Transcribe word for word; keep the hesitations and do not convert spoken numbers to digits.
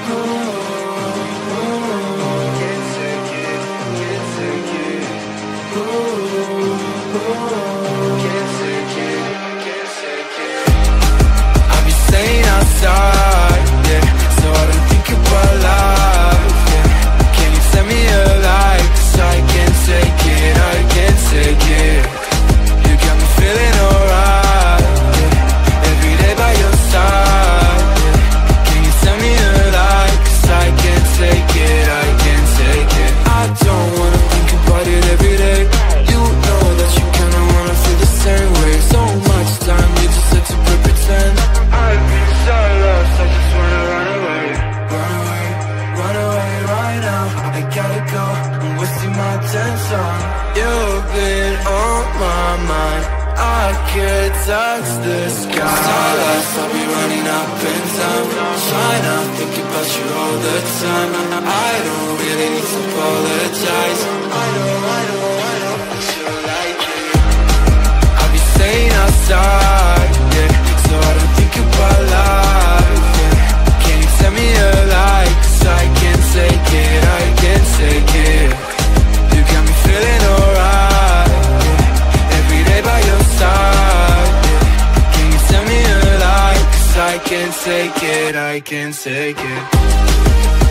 outside, yeah, so I don't think about life, yeah. Can you send me a light? 'Cause I can't take it, I can't take it. You got me feeling alright, yeah. Every day by your side, yeah. Can you send me a light? 'Cause I can't take it, I can't take it. I don't wanna think about it every day. You know that you kinda wanna feel the same way. So much time, you just had to pretend. I've been so lost, I just wanna run away. Run away, run away right now. I gotta go, I'm wasting my attention. You've been on my mind, I could touch the sky. Starlight, I'll be running up in time. Trying to think about you all the time. I don't really need to apologize. I know, I know, I know that you like it. I'll be staying outside, yeah, so I don't think about life, yeah. Can you tell me a lie? 'Cause I can't take it, I can't take it. You got me feeling alright, yeah. Every day by your side, yeah. Can you tell me a lie? 'Cause I can't take it, I can't take it.